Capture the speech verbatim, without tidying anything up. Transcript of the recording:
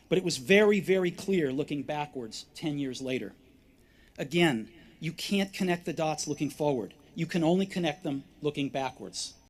But it was very, very clear looking backwards ten years later. Again, you can't connect the dots looking forward. You can only connect them looking backwards.